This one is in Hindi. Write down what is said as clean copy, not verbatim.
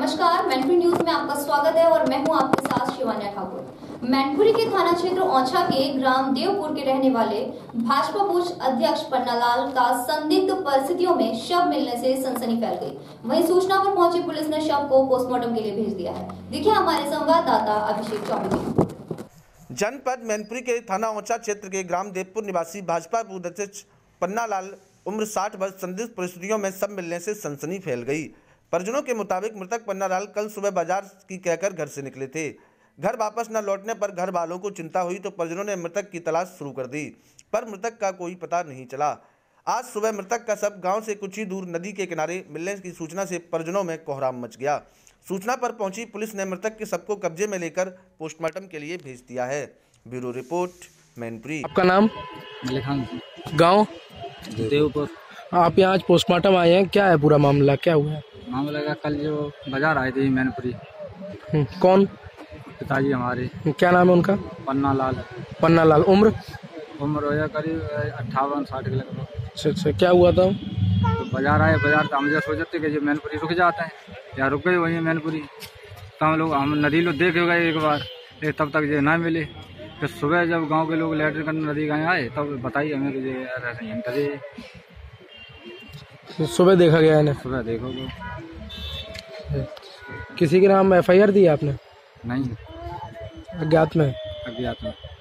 नमस्कार, मैनपुरी न्यूज में आपका स्वागत है और मैं हूं आपके साथ शिवान्या ठाकुर। मैनपुरी के थाना क्षेत्र औंछा के ग्राम देवपुर के रहने वाले भाजपा बूथ अध्यक्ष पन्नालाल का संदिग्ध परिस्थितियों में शव मिलने से सनसनी फैल गई। वहीं सूचना पर पहुंची पुलिस ने शव को पोस्टमार्टम के लिए भेज दिया है। देखिए हमारे संवाददाता अभिषेक चौबे। जनपद मैनपुरी के थाना औंछा क्षेत्र के ग्राम देवपुर निवासी भाजपा बूथ अध्यक्ष पन्नालाल उम्र 60 वर्ष संदिग्ध परिस्थितियों में शव मिलने से सनसनी फैल गई। परिजनों के मुताबिक मृतक पन्नालाल कल सुबह बाजार की कहकर घर से निकले थे। घर वापस न लौटने पर घर वालों को चिंता हुई तो परिजनों ने मृतक की तलाश शुरू कर दी, पर मृतक का कोई पता नहीं चला। आज सुबह मृतक का शव गांव से कुछ ही दूर नदी के किनारे मिलने की सूचना से परिजनों में कोहराम मच गया। सूचना पर पहुंची पुलिस ने मृतक के शव को कब्जे में लेकर पोस्टमार्टम के लिए भेज दिया है। Bureau report, Mainpuri. आपका नाम? गाँव देवपुर। आप यहाँ आज पोस्टमार्टम आए हैं, क्या है पूरा मामला, क्या हुआ है? मामला का कल जो बाजार आए थे मैनपुरी। कौन? पिताजी हमारे। क्या नाम है उनका? पन्नालाल। पन्नालाल। उम्र हो या करीब 58-60 के लगभग। अच्छा, क्या हुआ था? तो बाजार आए, बाजार तो हम जो सोचते कि जो मैनपुरी रुक जाते हैं या रुक गए वहीं मैनपुरी, तो हम नदी लोग देख गए एक बार, तब तक जो ना मिले। फिर सुबह जब गांव के लोग लैट्रिन करने नदी गए आए तब बताइए हमें कि सुबह देखा गया है? सुबह देखो तो किसी के नाम FIR दी है आपने? नहीं, अज्ञात में? अज्ञात में।